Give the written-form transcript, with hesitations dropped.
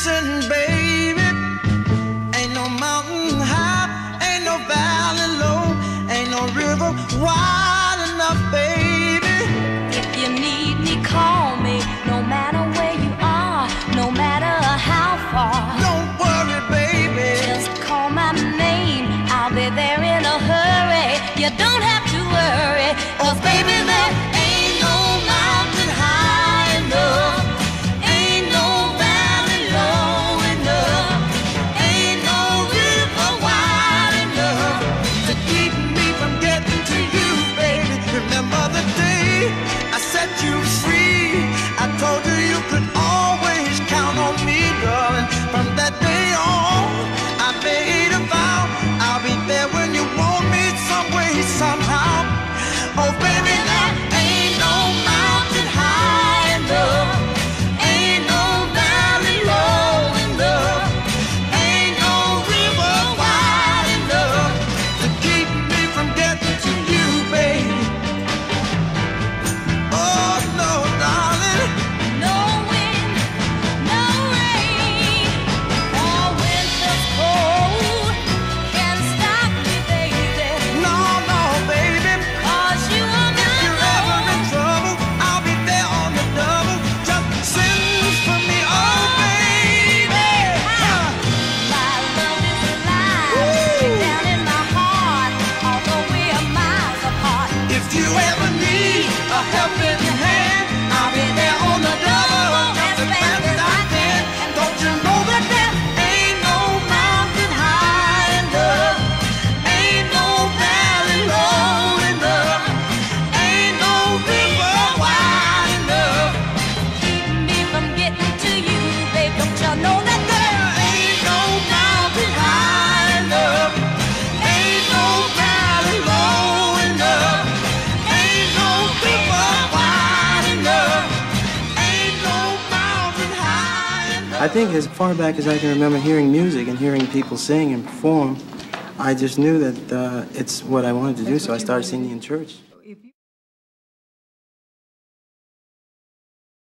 Listen, baby, ain't no mountain high, ain't no valley low, ain't no river wide enough, baby. If you need me, call me, no matter where you are, no matter how far. Don't worry, baby, just call my name, I'll be there in a hurry. You don't have to worry, 'cause baby, there ain't no mountain high enough, ain't no valley low enough, ain't no river wide enough to keep me from getting to you, baby. Remember the day I set you free? I told you you could always count on me, darling. From that day on, I made a vow I'll be there when you want me, some way, somehow. Oh, baby, there ain't no mountain high enough, ain't no valley low enough, ain't no river wide enough to keep me from getting to you, baby. Oh, no, darling. No wind, no rain, or winter's cold can stop me, baby. No, no, baby. 'Cause you are If you're ever in trouble, I'll be there on the double. Just send for me, oh, baby. my love is alive, deep down in my heart, although we are miles apart. If you ever need a helping hand, I'll be there on the double, just as fast as I can. Don't you know that there ain't no mountain high enough, ain't no valley low enough, ain't no river wide enough. Keep me from getting to you, babe. Don't you know that There ain't no mountain high enough, ain't no valley low enough, ain't no river wide enough, ain't no mountain high enough. I think as far back as I can remember hearing music and hearing people sing and perform, I just knew that it's what I wanted to do, so I started singing in church.